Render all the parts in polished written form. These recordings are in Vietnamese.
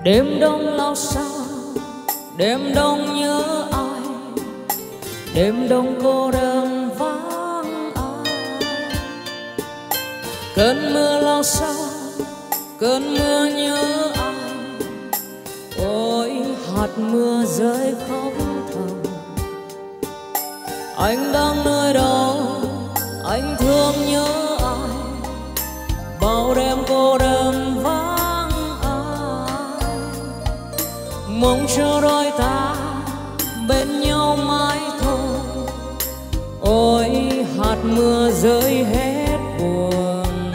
Đêm đông lao sao, đêm đông nhớ ai, đêm đông cô đơn vắng ai. Cơn mưa lao sao, cơn mưa nhớ ai, ôi hạt mưa rơi khóc thầm. Anh đang nơi đâu, anh thương nhớ ai, bao đêm cô đơn vắng ai. Mong cho đôi ta bên nhau mãi thôi, ôi hạt mưa rơi hết buồn.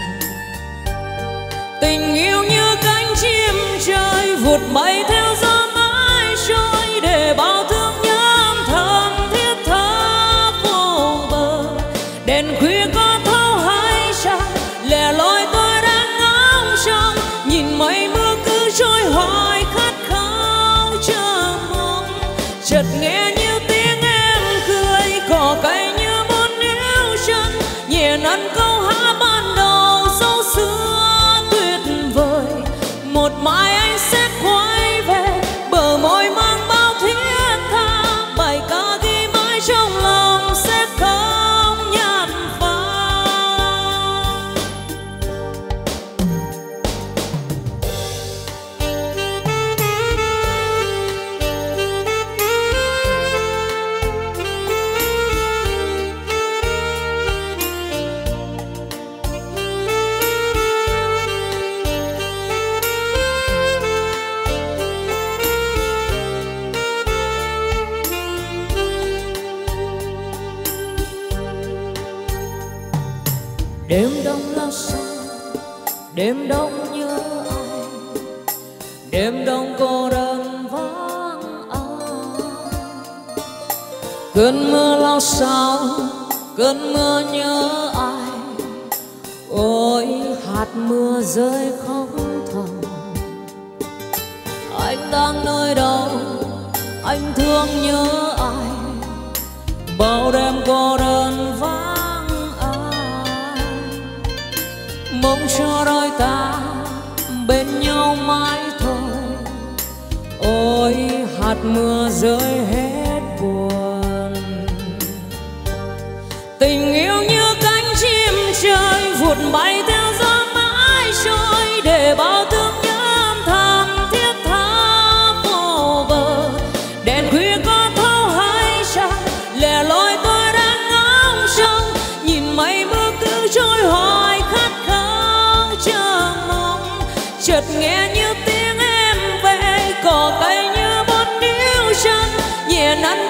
Tình yêu như cánh chim trời vụt bay theo gió mãi trôi, để bao thương nhớ âm thầm thiết tha vô bờ. Đèn khuya có thâu hai trăng lẻ loi tôi đang ngóng trông, nhìn mây mưa cứ trôi hoài khát khao chờ mong. Chợt nghe như tiếng em cười, cỏ cây như muốn níu chân, nhẹ nắn câu hát ban đầu dấu xưa tuyệt vời. Một mai anh sẽ quay về, bờ môi mang bao thiết tha, bài ca ghi mãi trong lòng sẽ không nhạt phai. Đêm đông lao sao, đêm đông nhớ ai, đêm đông cô đơn vắng ai. Cơn mưa lao sao, cơn mưa nhớ ai, ôi hạt mưa rơi khóc thầm. Anh đang nơi đâu, anh thương nhớ ai, bao đêm cô đơn vắng. Mong cho đôi ta bên nhau mãi thôi, ôi hạt mưa rơi hết buồn. Tình yêu như cánh chim trời vụt bay theo gió mãi trôi, để bao thương nhớ âm thầm thiết tha vô bờ. Đèn khuya có thâu hai trăng lẻ loi tôi đang ngóng trông, nhìn mây mưa cứ trôi hoài khát khao chờ mong. Chợt nghe như tiếng em về, cỏ cây như muốn níu chân, nhẹ nắn